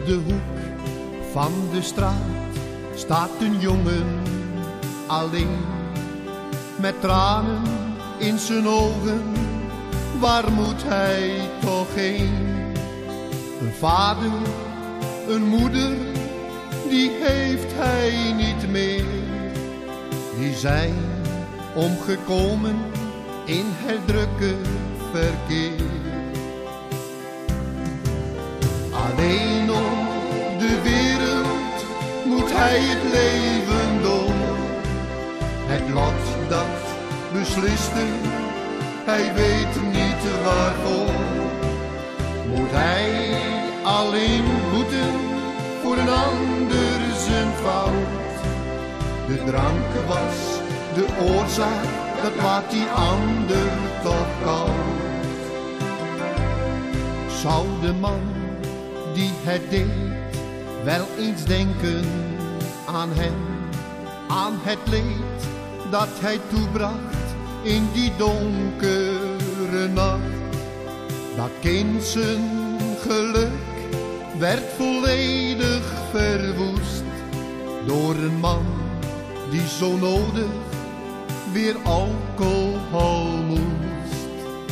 de hoek van de straat staat een jongen alleen, met tranen in zijn ogen. Waar moet hij toch heen? Een vader, een moeder, die heeft hij niet meer. Die zijn omgekomen in het drukke verkeer. Alleen op de wereld moet hij het leven door. Het lot dat besliste, hij weet niet waarvoor. Moet hij alleen boeten voor een ander zijn fout? De drank was de oorzaak, dat maakt die ander toch koud. Zou de man die het deed wel eens denken aan hem, aan het leed dat hij toebracht in die donkere nacht? Dat kind zijn geluk werd volledig verwoest door een man die zo nodig weer alcohol moest.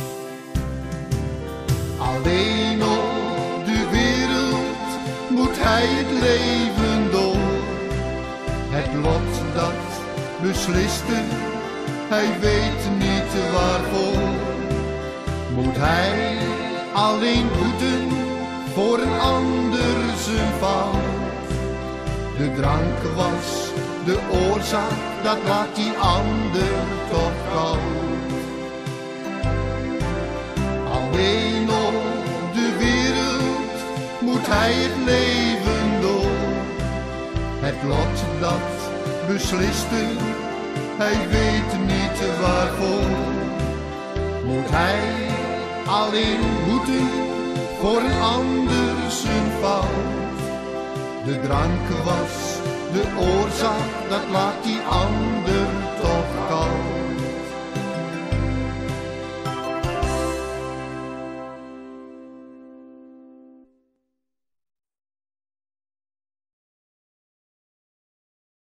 Alleen op de wereld moet hij het leven door. Het lot dat besliste, hij weet niet waarvoor. Moet hij alleen boeten voor een ander zijn fout? De drank was de oorzaak, dat laat die ander toch koud. Alleen op de wereld moet hij het leven door. Het lot dat besliste, hij weet niet waarvoor. Moet hij alleen boeten voor een ander zijn fout? De drank was de oorzaak, dat laat die ander toch